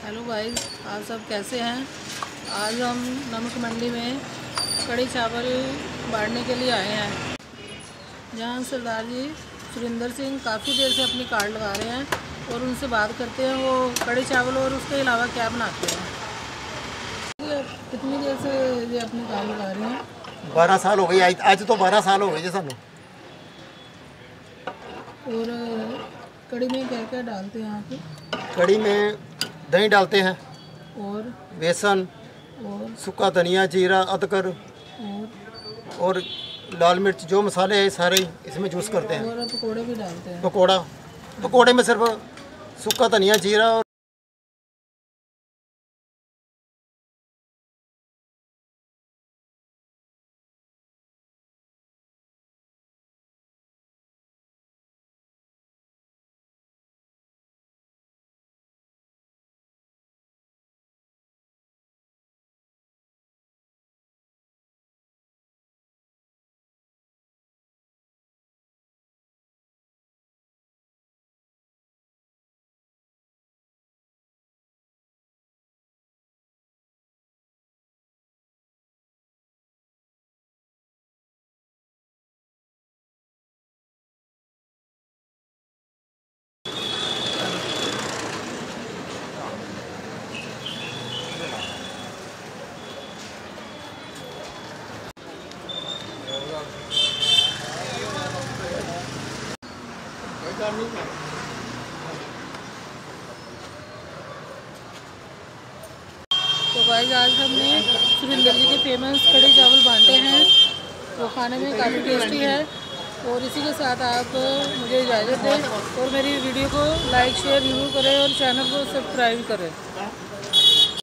Hello guys, आप सब कैसे हैं। आज हम नमक मंडी में कड़ी चावल बांटने के लिए आए हैं, जहां सरदार जी सुरिंदर सिंह काफ़ी देर से अपनी कार्ड लगा रहे हैं और उनसे बात करते हैं वो कड़ी चावल और उसके अलावा क्या बनाते हैं। कितनी देर से ये अपनी कार्ड लगा रहे हैं? 12 साल हो गई। आज तो 12 साल हो गए जी सानू। और कड़ी में क्या क्या डालते हैं आप? कड़ी में दही डालते हैं और बेसन और सूखा धनिया जीरा अदरक और लाल मिर्च जो मसाले हैं सारे इसमें यूज़ करते हैं। और पकोड़े भी डालते हैं। पकोड़े में सिर्फ सूखा धनिया जीरा और तो गाइस, आज हमने सुरिंदर जी के फेमस कड़ी चावल बांटे हैं। वो खाने में काफ़ी टेस्टी है। और इसी के साथ आप मुझे इजाज़त दें और मेरी वीडियो को लाइक शेयर जरूर करें और चैनल को सब्सक्राइब करें।